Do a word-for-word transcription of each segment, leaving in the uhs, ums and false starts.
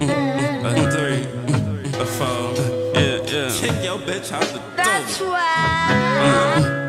a three, a four, yeah, yeah. Kick your bitch out the door. That's why. Uh,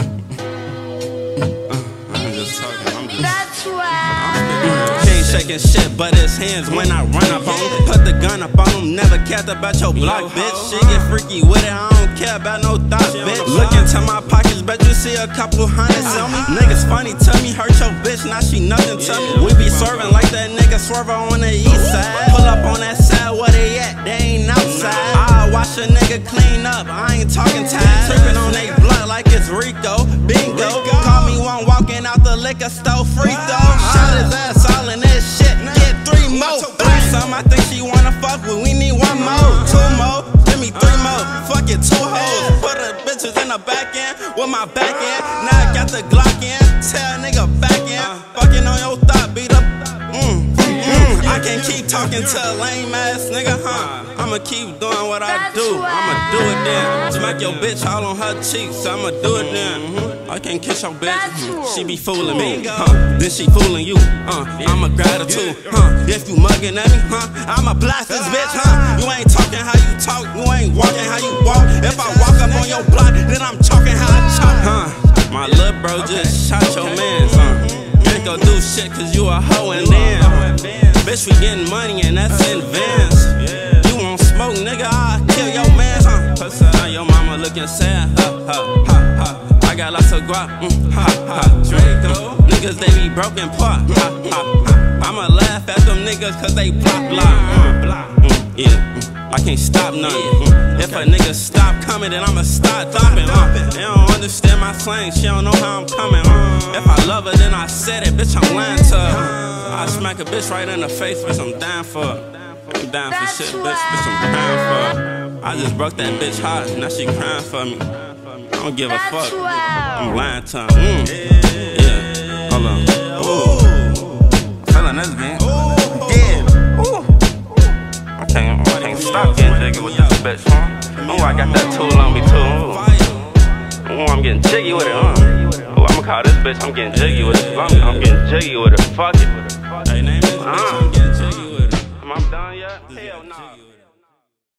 uh, I'm just talking, I'm just. That's why. Can't shaking shit but his hands when I run up on him. Put the gun up on him, never cared about your block, bitch. She get freaky with it, I don't care about no thoughts, bitch. Look into my pockets, bet you see a couple hundreds on me. Niggas funny, tell me hurt your bitch, now she nothing to me. We be swerving like that nigga swerver on the east side. Pull up on that side, where they at? They ain't outside. I'll watch a nigga clean up, I ain't talking time. Tripping on they blood like it's Rico, bingo. Call me one walking out the liquor store, free throw. Shot his ass all in this shit, get three more. Threesome, I think she wanna fuck with, we need one more. Two more, give me three more, fuck it, two hoes. Put the bitches in the back end, with my back end. Now I got the Glock in, tell nigga back in. Fucking on your thought, beat up. Mm, mm. I can't keep talking to a lame ass nigga, huh? I'ma keep doing what I do, I'ma do it then. Smack your bitch all on her cheeks, I'ma do it then. Mm-hmm. I can't kiss your bitch, mm-hmm. She be fooling me, huh? Then she fooling you, uh, I'ma gratitude, huh? If you mugging at me, huh? I'ma blast this bitch, huh? You ain't talking how you talk, you ain't walking how you walk. If I walk up on your block, then I'm talking how I talk, huh? My little bro just shot your mans, huh? Ain't gon' do shit cause you a hoe and then bitch, we getting money and that's in advance. You won't smoke, nigga, I'll kill your man, huh? Now your mama looking sad, ha, ha, ha, ha. I got lots of guap, mm, ha, ha. Draco, niggas, they be broken part, ha, ha, ha. I'ma laugh at them niggas cause they block, block, mm, mm, yeah, mm, I can't stop nothing. Mm. If a nigga stop coming, then I'ma start thumping, uh. They don't understand my slang, she don't know how I'm coming, uh. If I love her, then I said it, bitch, I'm lying to her. I smack a bitch right in the face, bitch, I'm down for her. I'm down for shit, bitch, bitch, I'm crying for her. I just broke that bitch heart, now she crying for me. I don't give a fuck, I'm lying to her. Mm. Yeah, hold on. Ooh, I'm feeling this, man. Yeah. Ooh. I can't, I can't stop getting jiggy with this bitch, huh? Ooh, I got that tool on me, too. Ooh, Ooh I'm getting jiggy with it, huh? Ooh, I'ma call this bitch, I'm getting jiggy with it. I'm, I'm getting jiggy with it, fuck it. Hey, name is bitch, I'm getting jiggy with it. Am I done yet? Hell no.